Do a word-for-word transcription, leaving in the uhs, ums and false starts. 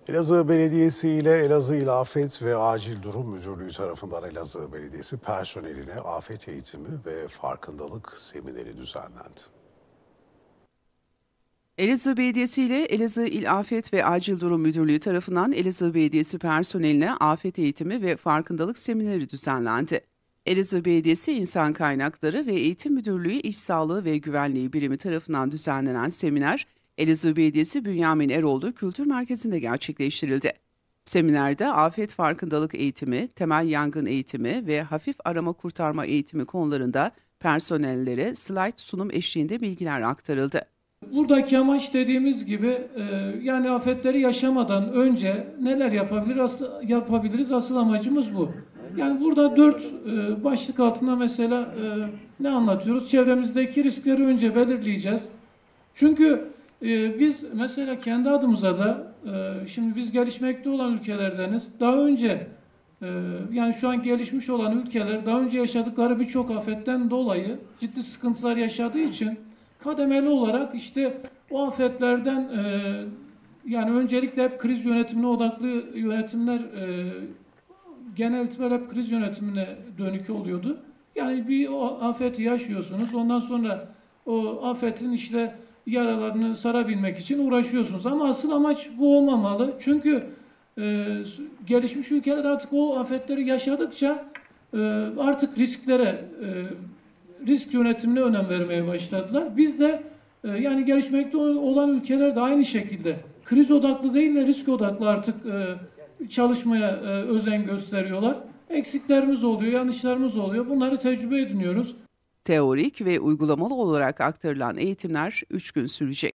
Elazığ Belediyesi ile Elazığ İl Afet ve Acil Durum Müdürlüğü tarafından Elazığ Belediyesi personeline afet eğitimi ve farkındalık semineri düzenlendi. Elazığ Belediyesi ile Elazığ İl Afet ve Acil Durum Müdürlüğü tarafından Elazığ Belediyesi personeline afet eğitimi ve farkındalık semineri düzenlendi. Elazığ Belediyesi İnsan Kaynakları ve Eğitim Müdürlüğü İş Sağlığı ve Güvenliği Birimi tarafından düzenlenen seminer, Elazığ Belediyesi Bünyamin Eroğlu Kültür Merkezi'nde gerçekleştirildi. Seminerde afet farkındalık eğitimi, temel yangın eğitimi ve hafif arama kurtarma eğitimi konularında personellere slide sunum eşliğinde bilgiler aktarıldı. Buradaki amaç dediğimiz gibi e, yani afetleri yaşamadan önce neler yapabilir, asıl, yapabiliriz? Asıl amacımız bu. Yani burada dört e, başlık altında mesela e, ne anlatıyoruz? Çevremizdeki riskleri önce belirleyeceğiz. Çünkü e, biz mesela kendi adımıza da e, şimdi biz gelişmekte olan ülkelerdeniz. Daha önce e, yani şu an gelişmiş olan ülkeler daha önce yaşadıkları birçok afetten dolayı ciddi sıkıntılar yaşadığı için kademeli olarak işte o afetlerden e, yani öncelikle hep kriz yönetimine odaklı yönetimler e, genel itibariyle hep kriz yönetimine dönük oluyordu. Yani bir o afeti yaşıyorsunuz. Ondan sonra o afetin işte yaralarını sarabilmek için uğraşıyorsunuz. Ama asıl amaç bu olmamalı. Çünkü e, gelişmiş ülkeler artık o afetleri yaşadıkça e, artık risklere e, risk yönetimine önem vermeye başladılar. Biz de e, yani gelişmekte olan ülkeler de aynı şekilde kriz odaklı değil de risk odaklı artık e, çalışmaya e, özen gösteriyorlar. Eksiklerimiz oluyor, yanlışlarımız oluyor. Bunları tecrübe ediniyoruz. Teorik ve uygulamalı olarak aktarılan eğitimler üç gün sürecek.